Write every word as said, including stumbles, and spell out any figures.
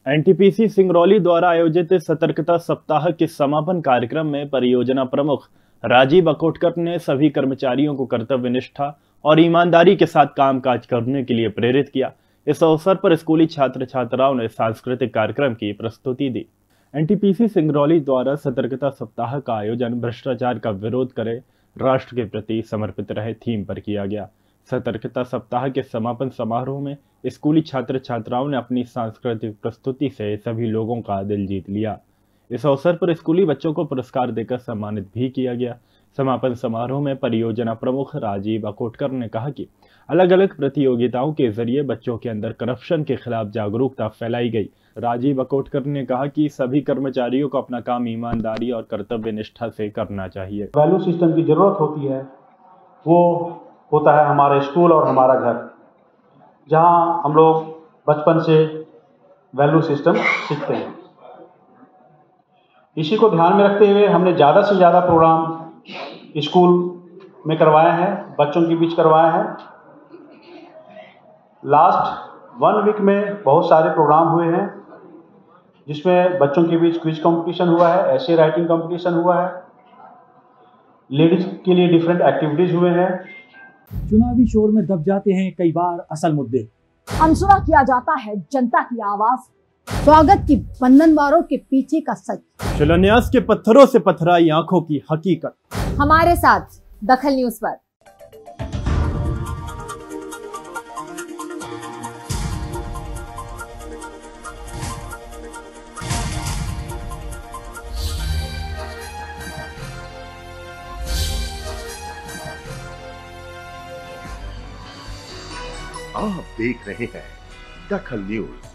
NTPC Singrauli द्वारा आयोजित सतर्कता सप्ताह के समापन कार्यक्रम में परियोजना प्रमुख राजीव अकोटकर ने सभी कर्मचारियों को कर्तव्य निष्ठा और ईमानदारी के साथ कामकाज करने के लिए प्रेरित किया। इस अवसर पर स्कूली छात्र छात्राओं ने सांस्कृतिक कार्यक्रम की प्रस्तुति दी। एनटीपीसी सिंगरौली द्वारा सतर्कता सप्ताह का आयोजन भ्रष्टाचार का विरोध करे, राष्ट्र के प्रति समर्पित रहे थीम पर किया गया। सतर्कता सप्ताह के समापन समारोह में स्कूली छात्र छात्राओं ने अपनी सांस्कृतिक प्रस्तुति से सभी लोगों का दिल जीत लिया। इस अवसर पर स्कूली बच्चों को पुरस्कार देकर सम्मानित भी किया गया। समापन समारोह में परियोजना प्रमुख राजीव अकोटकर ने कहा कि अलग अलग प्रतियोगिताओं के जरिए बच्चों के अंदर करप्शन के खिलाफ जागरूकता फैलाई गई। राजीव अकोटकर ने कहा कि सभी कर्मचारियों को अपना काम ईमानदारी और कर्तव्य निष्ठा से करना चाहिए। वैल्यू सिस्टम की जरूरत होती है, वो होता है हमारे स्कूल और हमारा घर, जहां हम लोग बचपन से वैल्यू सिस्टम सीखते हैं। इसी को ध्यान में रखते हुए हमने ज़्यादा से ज़्यादा प्रोग्राम स्कूल में करवाए हैं, बच्चों के बीच करवाए हैं। लास्ट वन वीक में बहुत सारे प्रोग्राम हुए हैं, जिसमें बच्चों के बीच क्विज कंपटीशन हुआ है, ऐसे राइटिंग कंपटीशन हुआ है, लेडीज के लिए डिफरेंट एक्टिविटीज हुए हैं। चुनावी शोर में दब जाते हैं कई बार असल मुद्दे, अनसुना किया जाता है जनता की आवाज। स्वागत की बंधनवारों के पीछे का सच, शिलान्यास के पत्थरों से पथराई आंखों की हकीकत। हमारे साथ दखल न्यूज पर। आप देख रहे हैं दखल न्यूज।